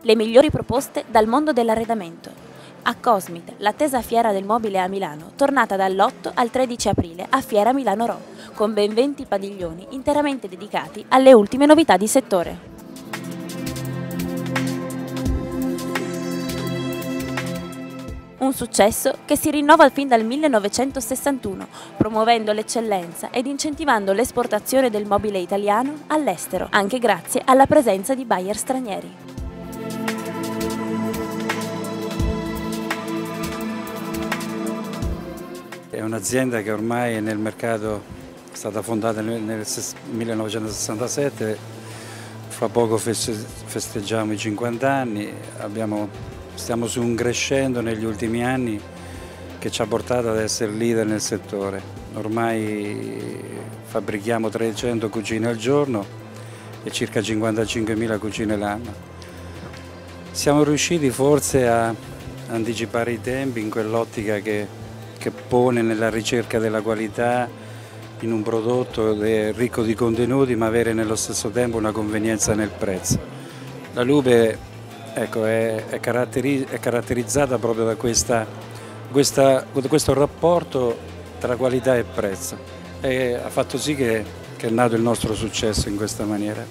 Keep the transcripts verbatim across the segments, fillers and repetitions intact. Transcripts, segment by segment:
Le migliori proposte dal mondo dell'arredamento. A Cosmit, l'attesa fiera del mobile a Milano, tornata dall'otto al tredici aprile a Fiera Milano Ro, con ben venti padiglioni interamente dedicati alle ultime novità di settore. Un successo che si rinnova fin dal millenovecentosessantuno, promuovendo l'eccellenza ed incentivando l'esportazione del mobile italiano all'estero, anche grazie alla presenza di buyer stranieri. È un'azienda che ormai è nel mercato, è stata fondata nel millenovecentosessantasette, fra poco festeggiamo i cinquanta anni, abbiamo, stiamo su un crescendo negli ultimi anni che ci ha portato ad essere leader nel settore. Ormai fabbrichiamo trecento cucine al giorno e circa cinquantacinquemila cucine l'anno. Siamo riusciti forse a anticipare i tempi in quell'ottica che che pone nella ricerca della qualità in un prodotto ricco di contenuti ma avere nello stesso tempo una convenienza nel prezzo. La Lube ecco, è, è, caratteri, è caratterizzata proprio da questa, questa, questo rapporto tra qualità e prezzo e ha fatto sì che, che è nato il nostro successo in questa maniera.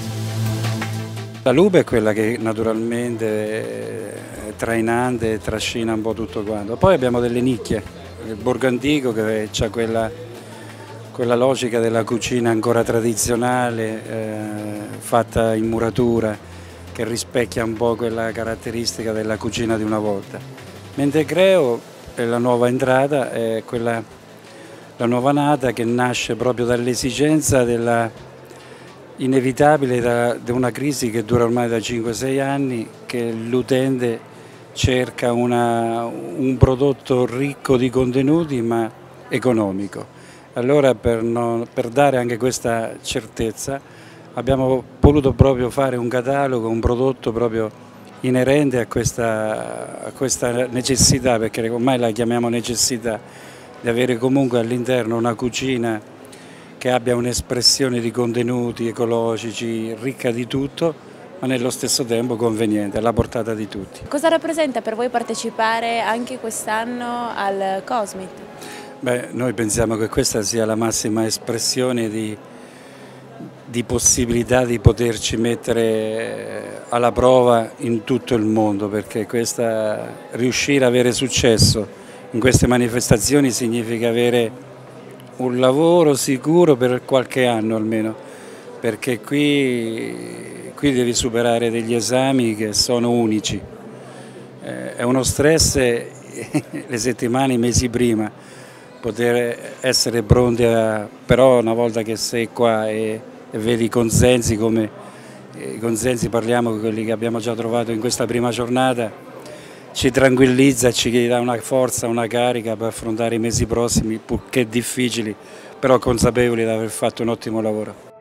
La Lube è quella che naturalmente è trainante e trascina un po' tutto quanto. Poi abbiamo delle nicchie, il Borgo Antico che ha quella, quella logica della cucina ancora tradizionale, eh, fatta in muratura, che rispecchia un po' quella caratteristica della cucina di una volta. Mentre Creo è la nuova entrata, è quella, la nuova nata che nasce proprio dall'esigenza della inevitabile da, da una crisi che dura ormai da cinque sei anni, che l'utente cerca una, un prodotto ricco di contenuti ma economico. Allora per, non, per dare anche questa certezza abbiamo voluto proprio fare un catalogo, un prodotto proprio inerente a questa, a questa necessità, perché ormai la chiamiamo necessità, di avere comunque all'interno una cucina che abbia un'espressione di contenuti ecologici, ricca di tutto, ma nello stesso tempo conveniente, alla portata di tutti. Cosa rappresenta per voi partecipare anche quest'anno al Cosmit? Beh, noi pensiamo che questa sia la massima espressione di, di possibilità di poterci mettere alla prova in tutto il mondo, perché questa, riuscire ad avere successo in queste manifestazioni significa avere un lavoro sicuro per qualche anno almeno, perché qui, qui devi superare degli esami che sono unici. Eh, è uno stress le settimane, i mesi prima, poter essere pronti a, però una volta che sei qua e, e vedi i consensi, come i consensi parliamo di quelli che abbiamo già trovato in questa prima giornata, ci tranquillizza, ci dà una forza, una carica per affrontare i mesi prossimi, purché difficili, però consapevoli di aver fatto un ottimo lavoro.